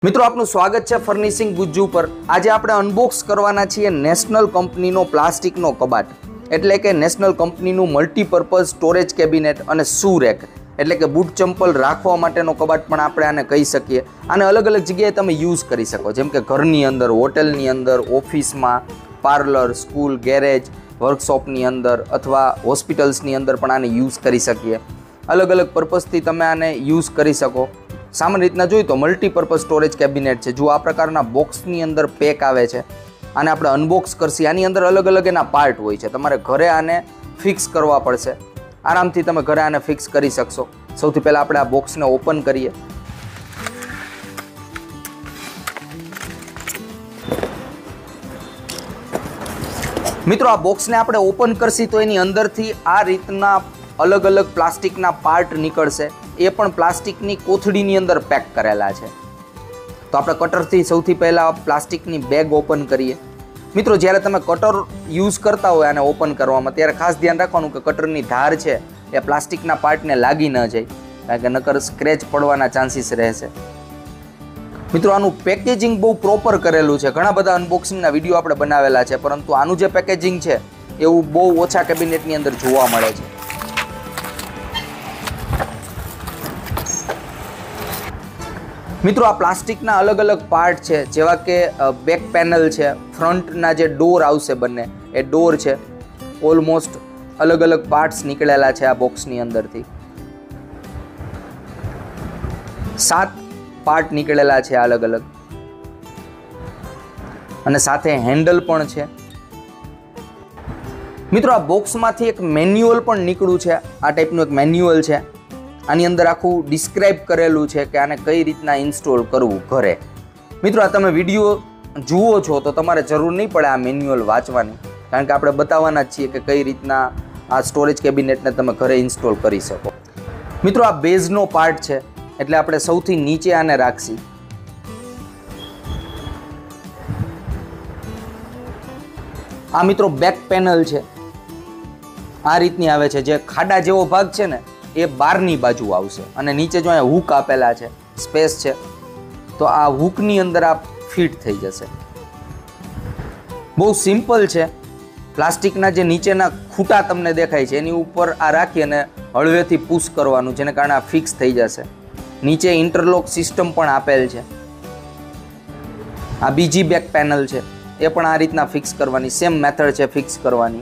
મિત્રો આપનું સ્વાગત છે ફર્નિશિંગ ગુજ્જુ પર। આજે આપણે અનબોક્સ કરવાના છીએ નેશનલ કંપનીનો પ્લાસ્ટિકનો કબાટ, એટલે કે નેશનલ કંપનીનું મલ્ટીપર્પઝ સ્ટોરેજ કેબિનેટ અને શૂ રેક, એટલે કે બૂટ ચંપલ રાખવા માટેનો કબાટ પણ આપણે આને કહી શકીએ। આને અલગ અલગ જગ્યાએ તમે યુઝ કરી શકો, જેમ કે ઘરની અંદર, હોટેલની અંદર, ઓફિસમાં, પાર્લર, સ્કૂલ, ગેરેજ, વર્કશોપની અંદર અથવા હોસ્પિટલ્સની અંદર પણ આને યુઝ કરી શકીએ। અલગ અલગ પર્પઝથી તમે આને યુઝ કરી શકો। સામાન્ય રીતના જોઈએ તો મલ્ટીપર્પઝ સ્ટોરેજ કેબિનેટ છે। જો આ પ્રકારના બોક્સની અંદર પેક આવે છે, આને આપણે અનબોક્સ કરશી। આની અંદર અલગ અલગ એના પાર્ટ હોય છે, તમારે ઘરે આને ફિક્સ કરવા પડશે। આરામથી તમે ઘરે આને ફિક્સ કરી શકશો। સૌથી પહેલાં આપણે આ બોક્સને ઓપન કરીએ। મિત્રો આ બોક્સને આપણે ઓપન કરશી તો એની અંદરથી આ રીતના અલગ અલગ પ્લાસ્ટિકના પાર્ટ નીકળશે। એ પણ પ્લાસ્ટિકની કોથળીની અંદર પેક કરેલા છે। તો આપણે કટરથી સૌથી પહેલાં પ્લાસ્ટિકની બેગ ઓપન કરીએ। મિત્રો જ્યારે તમે કટર યુઝ કરતા હોય આને ઓપન કરવામાં, ત્યારે ખાસ ધ્યાન રાખવાનું કે કટરની ધાર છે એ પ્લાસ્ટિકના પાર્ટને લાગી ન જાય, કારણ કે નકર સ્ક્રેચ પડવાના ચાન્સીસ રહેશે। મિત્રો આનું પેકેજિંગ બહુ પ્રોપર કરેલું છે। ઘણા બધા અનબોક્સિંગના વિડીયો આપણે બનાવેલા છે, પરંતુ આનું જે પેકેજિંગ છે એવું બહુ ઓછા કેબિનેટની અંદર જોવા મળે છે। મિત્રો આ પ્લાસ્ટિકના અલગ અલગ પાર્ટ છે, જેવા કે બેક પેનલ છે, ફ્રન્ટના જે ડોર આવશે બંને એ ડોર છે। ઓલમોસ્ટ અલગ અલગ પાર્ટ્સ નીકળેલા છે આ બોક્સની અંદરથી। 7 પાર્ટ નીકળેલા છે અલગ અલગ, અને સાથે હેન્ડલ પણ છે। મિત્રો આ બોક્સમાંથી એક મેન્યુઅલ પણ નીકળ્યું છે। આ ટાઈપનું એક મેન્યુઅલ છે। આની અંદર આખું ડિસ્ક્રાઇબ કરેલું છે કે આને કઈ રીતના ઇન્સ્ટોલ કરવું ઘરે। મિત્રો આ તમે વિડીયો જુઓ છો તો તમારે જરૂર નહીં પડે આ મેન્યુઅલ વાંચવાની, કારણ કે આપણે બતાવવાના જ છીએ કે કઈ રીતના આ સ્ટોરેજ કેબિનેટને તમે ઘરે ઇન્સ્ટોલ કરી શકો। મિત્રો આ બેઝનો પાર્ટ છે, એટલે આપણે સૌથી નીચે આને રાખશી। આ મિત્રો બેક પેનલ છે, આ રીતની આવે છે। જે ખાડા જેવો ભાગ છે ને એ બહારની બાજુ આવશે, અને નીચે જો અહીંયા હૂક આપેલા છે, સ્પેસ છે, તો આ હૂકની અંદર આ ફિટ થઈ જશે। બહુ સિમ્પલ છે। પ્લાસ્ટિકના જે નીચેના ખૂટા તમને દેખાય છે એની ઉપર આ રાખી અને હળવેથી પુશ કરવાનું, જેને કારણે આ ફિક્સ થઈ જશે। નીચે ઇન્ટરલોક સિસ્ટમ પણ આપેલ છે। આ બીજી બેક પેનલ છે, એ પણ આ રીતના ફિક્સ કરવાની, સેમ મેથડ છે ફિક્સ કરવાની।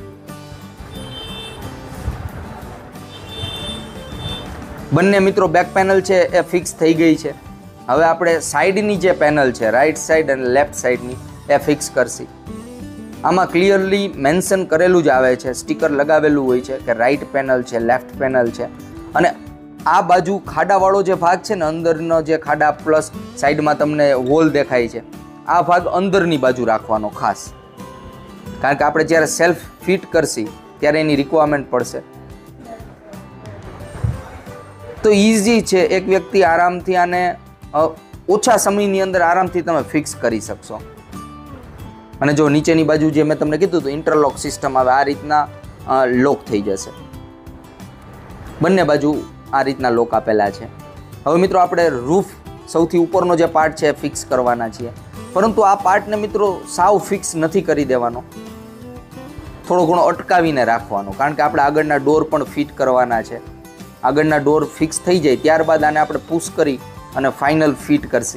બંને મિત્રો બેક પેનલ છે એ ફિક્સ થઈ ગઈ છે। હવે આપણે સાઈડની જે પેનલ છે, રાઈટ સાઈડ અને લેફ્ટ સાઈડની, એ ફિક્સ કરશી। આમાં ક્લિયરલી મેન્શન કરેલું જ આવે છે, સ્ટીકર લગાવેલું હોય છે કે રાઈટ પેનલ છે, લેફ્ટ પેનલ છે। અને આ બાજુ ખાડાવાળો જે ભાગ છે ને, અંદરનો જે ખાડા પ્લસ સાઈડમાં તમને હોલ દેખાય છે, આ ભાગ અંદરની બાજુ રાખવાનો ખાસ, કારણ કે આપણે જ્યારે સેલ્ફ ફિટ કરશી ત્યારે એની રિક્વાયરમેન્ટ પડશે। તો ઇઝી છે, એક વ્યક્તિ આરામથી આને ઓછા સમયની અંદર આરામથી તમે ફિક્સ કરી શકશો। અને જો નીચેની બાજુ જે મેં તમને કીધું હતું ઇન્ટરલોક સિસ્ટમ આવે, આ રીતના લોક થઈ જશે। બંને બાજુ આ રીતના લોક આપેલા છે। હવે મિત્રો આપણે રૂફ સૌથી ઉપરનો જે પાર્ટ છે એ ફિક્સ કરવાના છીએ, પરંતુ આ પાર્ટને મિત્રો સાવ ફિક્સ નથી કરી દેવાનો, થોડો ઘણો અટકાવીને રાખવાનો, કારણ કે આપણે આગળના ડોર પણ ફિટ કરવાના છે। આગળના ડોર ફિક્સ થઈ જાય ત્યારબાદ આને આપણે પુશ કરી અને ફાઇનલ ફિટ કરશી।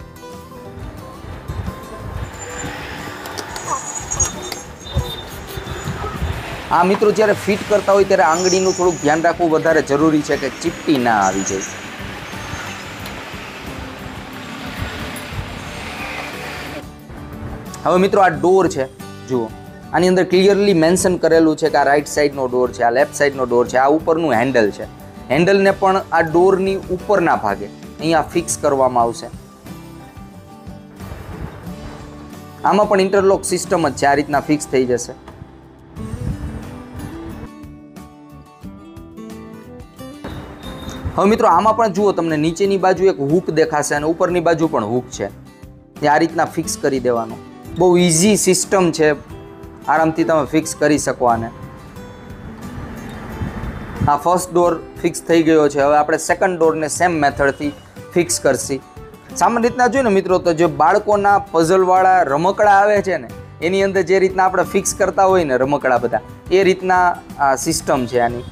આ મિત્રો જ્યારે ફિટ કરતા હોય ત્યારે આંગળીનું થોડુંક ધ્યાન રાખવું વધારે જરૂરી છે કે ચીપટી ના આવી જાય। હવે મિત્રો આ ડોર છે, જુઓ આની અંદર ક્લિયરલી મેન્શન કરેલું છે કે આ રાઈટ સાઈડનો ડોર છે, આ લેફ્ટ સાઈડનો ડોર છે, આ ઉપરનું હેન્ડલ છે। હેન્ડલને પણ આ ડોરની ઉપરના ભાગે અહીંયા ફિક્સ કરવામાં આવશે। આમાં પણ ઇન્ટરલોક સિસ્ટમ જ છે, આ રીતના ફિક્સ થઈ જશે। હવે મિત્રો આમાં પણ જુઓ, તમને નીચેની બાજુ એક હૂક દેખાશે અને ઉપરની બાજુ પણ હૂક છે, એ આ રીતના ફિક્સ કરી દેવાનું। બહુ ઇઝી સિસ્ટમ છે, આરામથી તમે ફિક્સ કરી શકો આને। આ ફર્સ્ટ ડોર ફિક્સ થઈ ગયો છે। હવે આપણે સેકન્ડ ડોરને સેમ મેથડથી ફિક્સ કરશી। સામાન્ય રીતના જોઈએ ને મિત્રો, તો જે બાળકોના પઝલવાળા રમકડા આવે છે ને, એની અંદર જે રીતના આપણે ફિક્સ કરતા હોય ને રમકડા બધા, એ રીતના આ સિસ્ટમ છે આની.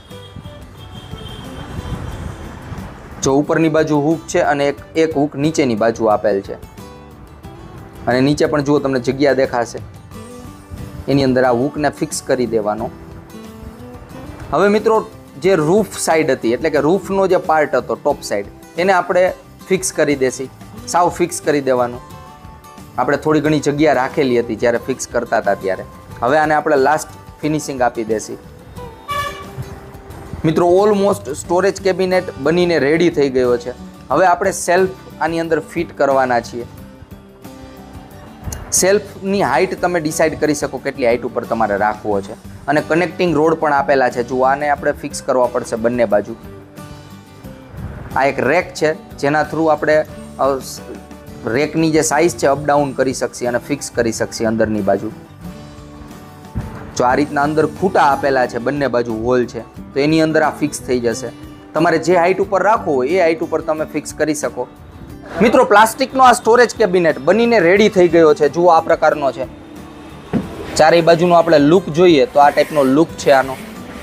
જો ઉપરની બાજુ હૂક છે અને એક હૂક નીચેની બાજુ આપેલ છે, અને નીચે પણ જુઓ તમને જગ્યા દેખાશે. એની અંદર આ હૂકને ફિક્સ કરી દેવાનો. હવે મિત્રો, જે રૂફ સાઈડ હતી, એટલે કે રૂફનો જે પાર્ટ હતો ટોપ સાઈડ, એને આપણે ફિક્સ કરી દેસી. સાવ ફિક્સ કરી દેવાનું. આપણે થોડી ઘણી જગ્યા રાખેલી હતી જ્યારે ફિક્સ કરતા હતા ત્યારે. હવે આને આપણે લાસ્ટ ફિનિશિંગ આપી દેસી. મિત્રો, ઓલમોસ્ટ સ્ટોરેજ કેબિનેટ બનીને રેડી થઈ ગયો છે. હવે આપણે સેલ્ફ આની અંદર ફિટ કરવાના છીએ. સેલ્ફની હાઇટ તમે ડિસાઇડ કરી શકો કેટલી હાઇટ ઉપર તમારે રાખવો છે. અને કનેક્ટિંગ રોડ પણ આપેલા છે. જો આને આપણે ફિક્સ કરવા પડશે બંને બાજુ. આ એક રેક છે જેના થ્રુ આપણે રેકની જે સાઇઝ છે અપડાઉન કરી શકશે અને ફિક્સ કરી શકશે અંદરની બાજુ. જો આ રીતના અંદર ખૂટા આપેલા છે, બંને બાજુ હોલ છે, તો એની અંદર આ ફિક્સ થઈ જશે. તમારે જે હાઇટ ઉપર રાખવું હોય એ હાઇટ ઉપર તમે ફિક્સ કરી શકો. મિત્રો, પ્લાસ્ટિકનો આ સ્ટોરેજ કેબિનેટ બનીને રેડી થઈ ગયો છે. જુઓ આ પ્રકારનો છે. ચારેય બાજુનો આપણે લુક જોઈએ તો આ ટાઈપનો લુક છે આનો.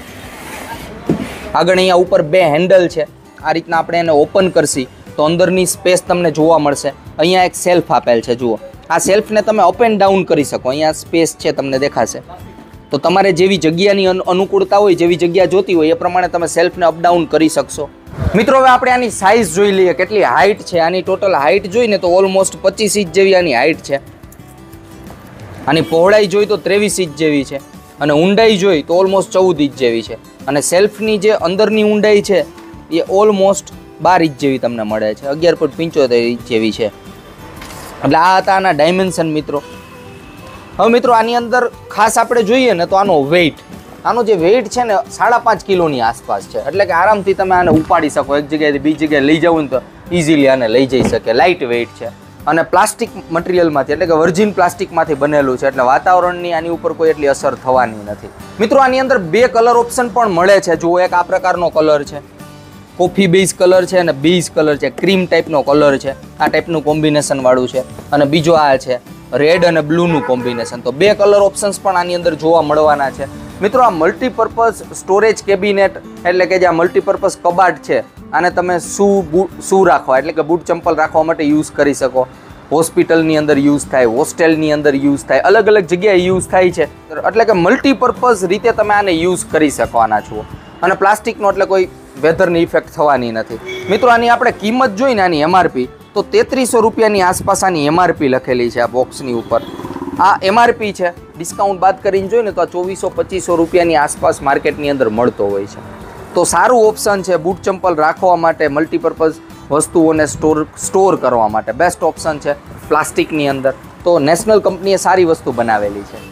આગળ અહીંયા ઉપર બે હેન્ડલ છે. આ રીતના આપણે એને ઓપન કરશી તો અંદરની સ્પેસ તમને જોવા મળશે. અહીંયા એક સેલ્ફ આપેલ છે. જુઓ, આ સેલ્ફને તમે અપ એન્ડ ડાઉન કરી શકો. અહીંયા સ્પેસ છે તમને દેખાશે. તો તમારે જેવી જગ્યાની અનુકૂળતા હોય, જેવી જગ્યા જોતી હોય એ પ્રમાણે તમે સેલ્ફને અપડાઉન કરી શકશો. મિત્રો, હવે આપણે આની સાઇઝ જોઈ લઈએ, કેટલી હાઇટ છે. આની ટોટલ હાઇટ જોઈને તો ઓલમોસ્ટ 25 ઇંચ જેવી આની હાઇટ છે. આની પહોળાઈ જોઈ તો 23 ઇંચ જેવી છે, અને ઊંડાઈ જોઈ તો ઓલમોસ્ટ 14 ઇંચ જેવી છે. અને સેલ્ફની જે અંદરની ઊંડાઈ છે એ ઓલમોસ્ટ 12 ઇંચ જેવી તમને મળે છે, 11.75 ઇંચ જેવી છે. એટલે આ હતા આના ડાયમેન્શન મિત્રો. હવે મિત્રો, આની અંદર ખાસ આપણે જોઈએ ને તો આનો વેઇટ, આનો જે વેઇટ છે ને 5.5 કિલોની આસપાસ છે. એટલે કે આરામથી તમે આને ઉપાડી શકો. એક જગ્યાએથી બીજી જગ્યાએ લઈ જવું ને તો ઇઝીલી આને લઈ જઈ શકે. લાઇટ વેઇટ છે અને પ્લાસ્ટિક મટીરિયલમાંથી, એટલે કે વર્જિન પ્લાસ્ટિકમાંથી બનેલું છે. એટલે વાતાવરણની આની ઉપર કોઈ એટલી અસર થવાની નથી. મિત્રો, આની અંદર બે કલર ઓપ્શન પણ મળે છે. જુઓ, એક આ પ્રકારનો કલર છે, કોફી બેઝ કલર છે, અને બેઝ કલર છે, ક્રીમ ટાઈપનો કલર છે. આ ટાઈપનું કોમ્બિનેશન વાળું છે. અને બીજો આ છે રેડ અને બ્લુનું કોમ્બિનેશન. તો બે કલર ઓપ્શન્સ પણ આની અંદર જોવા મળવાના છે. મિત્રો, આ મલ્ટીપર્પઝ સ્ટોરેજ કેબિનેટ, એટલે કે જે આ મલ્ટીપર્પઝ કબાટ છે, આને તમે શૂ રાખવા, એટલે કે બૂટ ચંપલ રાખવા માટે યુઝ કરી શકો. હોસ્પિટલની અંદર યુઝ થાય, હોસ્ટેલની અંદર યુઝ થાય, અલગ અલગ જગ્યાએ યુઝ થાય છે. એટલે કે મલ્ટીપર્પઝ રીતે તમે આને યુઝ કરી શકો આના છો. અને પ્લાસ્ટિકનો એટલે કોઈ વેધરની ઇફેક્ટ થવાની નથી. મિત્રો, આની આપણે કિંમત જોઈને આની MRP તો 3300 રૂપિયાની આસપાસ આની MRP લખેલી છે આ બોક્સની ઉપર. આ MRP છે. ડિસ્કાઉન્ટ બાદ કરીને જોઈએ ને તો આ 2400-2500 રૂપિયાની આસપાસ માર્કેટની અંદર મળતો હોય છે. તો સારું ઓપ્શન છે બૂટ ચંપલ રાખવા માટે, મલ્ટીપર્પઝ વસ્તુઓને સ્ટોર કરવા માટે બેસ્ટ ઓપ્શન છે પ્લાસ્ટિકની અંદર. તો નેશનલ કંપનીએ સારી વસ્તુ બનાવેલી છે.